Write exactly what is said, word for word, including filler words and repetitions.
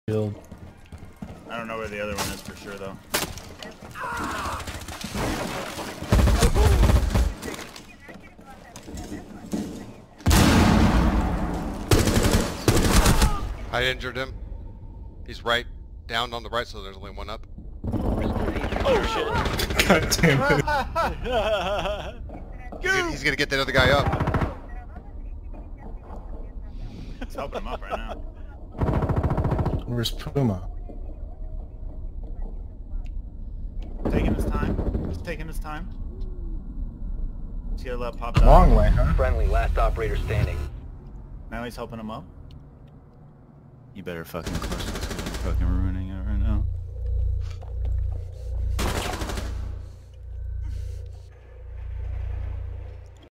Shield. I don't know where the other one is for sure though. I injured him. He's right down on the right, so there's only one up. Oh shit! God damn it. He's, he's gonna get that other guy up. It's helping him up right now. Where's Puma? Taking his time. Just taking his time. See how that popped Long out? way, huh? Friendly, last operator standing. Now he's helping him up. You better fucking crush this guy. You're fucking ruining